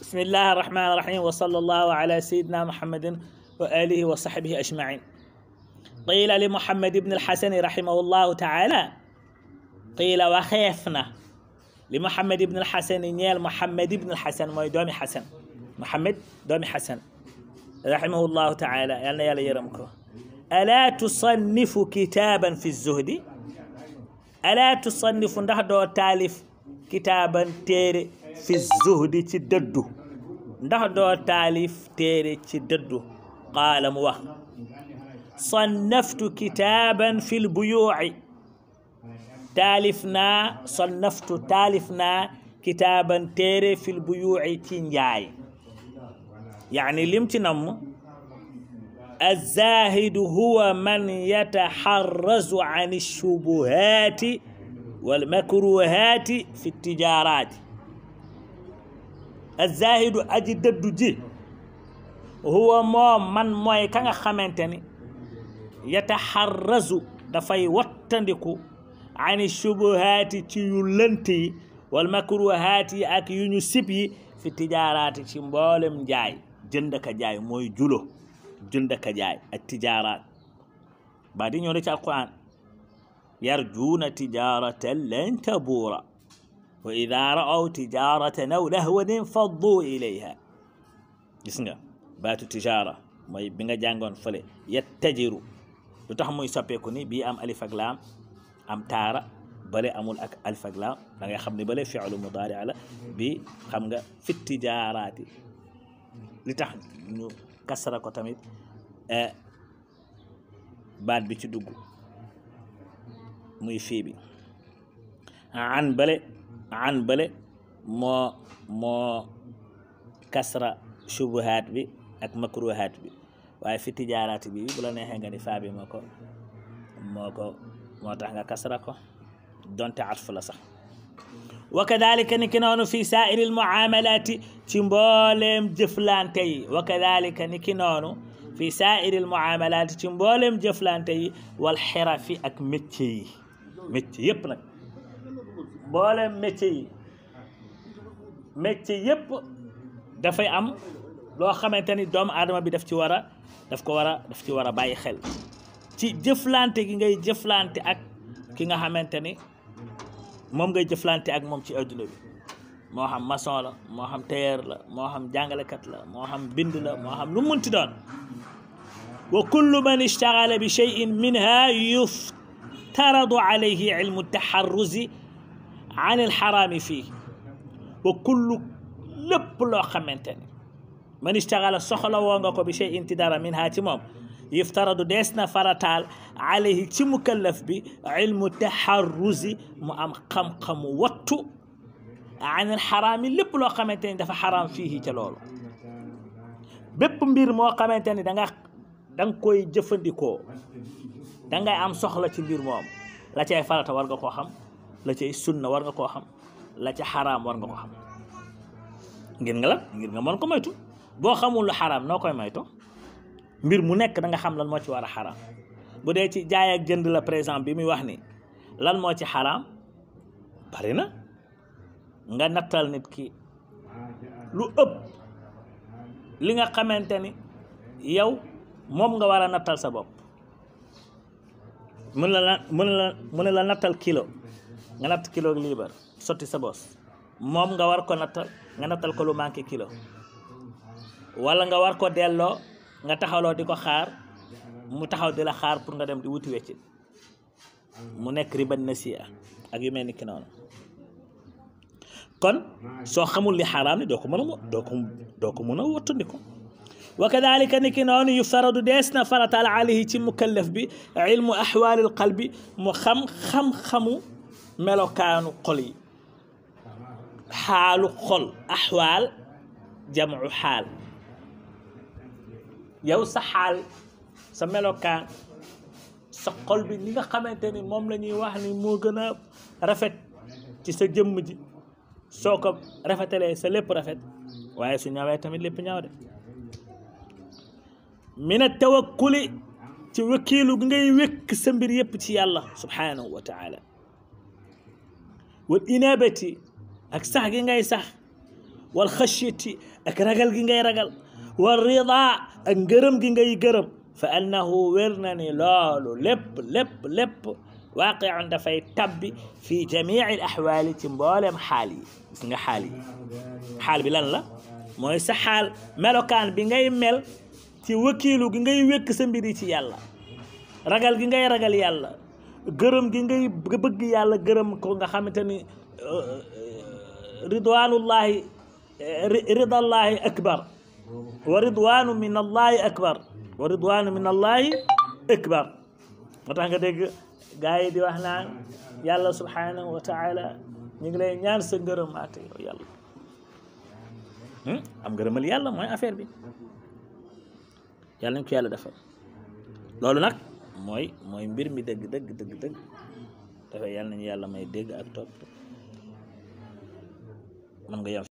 بسم الله الرحمن الرحيم وصلى الله على سيدنا محمد وآله وصحبه أجمعين. قيل لمحمد بن الحسن رحمه الله تعالى قيل وخيفنا لمحمد بن الحسن نيال محمد بن الحسن موي دومي حسن محمد دومي حسن رحمه الله تعالى يلا يرمكو ألا تصنف كتابا في الزهد ألا تصنف ndax do talif kitaban tere في الزهد ci dëddu ndax doo taalif téere ci dëddu qaala mu wax صنفت كتابا في البيوع تالفنا كتابا تيري في البيوع تنجاي يعني لمتنم الزاهد هو من يتحرز عن الشبهات والمكروهات في التجارات. الزاهد أجي ددو هو من موي كان خمنتني يتحرز دفاي واتندكو عن الشبهات تيولنتي والمكروهات اك يونو سيبي في التجارات تي مبولم جاي جندك جاي موي جولو جندك جاي التجارات بعدين يوري تي القران يرجون تجارة لن تبور وإذا رأوا تجارة أو لهوا انفضوا إليها جسنغا باتو تجارة موي بيغا جانغون فلي يتجروا لوتاخ موي سوبيكو ني بي ام الف اك لام ام تارا بالي امول اك الف اك لام داغي خامني بالي فعل مضارع لا بي خمغا في التجارات لي تاخ نو كسرا كو تاميت بات بي تي دوغ موي في بي عن بالي مو كسرا شبهات بي اك مكروهات بي واye fi tijaaraati bi bu la neexee nga ni faa bi moo tax nga kasra ko donte atf la sax wa kadhalika ni ki noonu fi saa'iri al muamalaati ci mbooleem jëflante yi wa kadhalika ni ki noonu fi saa'iri al muamalaati ci mbooleem jëflante yi wal xirafi ak métier yépp nag mbooleem métier yépp dafay am loo xamante ni doomu aadama bi daf ci war a bàyyi xel ci jëflante gi ngay jëflante ak ki nga xamante ni moom ngay jëflante ak moom ci adduna bi moo xam maçon la moo xam tailleur la moo xam jàngalekat la moo xam bind la moo xam lu munti doon wa kullu man ishtaghala bi shay'in minha yuftaradu alayhi ilmu taharruzi an alxaraami fii wa kullu lépp loo xamante ni من اشتغل سخلا وانغا بشيء انتدار منها تمام يفترض ديسنا فرطال عليه تي مكلف بعلم التحرز مو ام خم واتو عن الحرام لب لو خامتاني دا حرام فيه تي لولو بيب مبير مو خامتاني دang koy jëfëndiko da ngay am soxla ci mbir mom la cey farata war nga ko xam la cey sunna war nga ko xam la ci haram war nga ko xam ngir nga mon ko moytu boo xamul lu xaraam noo koy moytu mbir mu nekk da nga xam lan moo ci war a xaraam bu dee ci jaay ak jënd la par exemple bi muy wax ni lan moo ci xaraam bari na nga nattal nit ki lu ëpp li nga xamante ni yow moom nga war a nattal sa bopp mën la nattal kilo nga natt kilo liibar sotti sa bos moom nga war ko nattal nga nattal ko lu manqué kilo wala nga war ko delloo nga taxawloo di ko xaar mu taxaw di la xaar pour nga dem di wuti wecc mu nekk riban nasiya ak yu mel ni ki noonu kon soo xamul li xaraam ni doo ko mën a wattandiko wa kadhalika ni ki noonu yuftaradu dees na faratal alayhi ci mukallaf bi ilmu ahwaalil qalbi mu xam-xamu melokaanu xol yi xaalu xol ahwaal jamu xaal yow sa xaal sa melokaan sa xol bi li nga xamante ni moom la ñuy wax ni moo gën a rafet ci sa jëmm ji soo ko rafetalee sa lépp rafet waaye su ñawee tamit lépp ñaaw de min tawakkuli ci wekkiilu gi ngay wekk sa mbir yépp ci yàlla subhanahu wa taala wal inabati ak sax gi ngay sax wal xashyati ak ragal gi ngay ragal wal rida ak ngërëm gi ngay gërëm fa annahu wér na ni loolu lépp waaqi'un dafay tabbi fi jamii al ahwaali ci mboolem xaal yi gis nga xaal bi lan la mooy sa xaal melokaan bi ngay mel ci wakiilu gi ngay wékk sa mbiri ci yàlla ragal gi ngay ragal yàlla gërëm gi ngay bëgg yàlla gërëm ko nga xamante ni ridwanullahi ridallahi akbar wa ridwanu min allahi akbar wa ridwanu min allahi akbar moo tax nga dégg gaa yi di wax naan yàlla subhanahu wa taala ñu ngi lay ñaan sa ngërëm ate yow yàlla am ngërëmal yàlla mooy affaire bi yàlla nañ ko yàlla defal loolu nag mooy mbir mi dëgg dafay yàlla nañu yàlla may dégg ak topp mën nga yem